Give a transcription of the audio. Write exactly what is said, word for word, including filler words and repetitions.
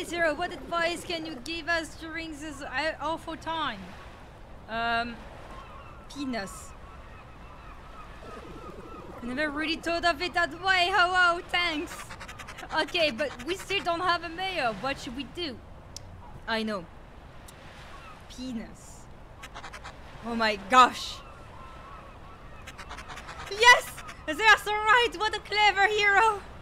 Zero, what advice can you give us during this awful time? Um, penis. I never really thought of it that way. Oh, wow, thanks. Okay, but we still don't have a mayor. What should we do? I know. Penis. Oh my gosh. Yes! That's right! What a clever hero!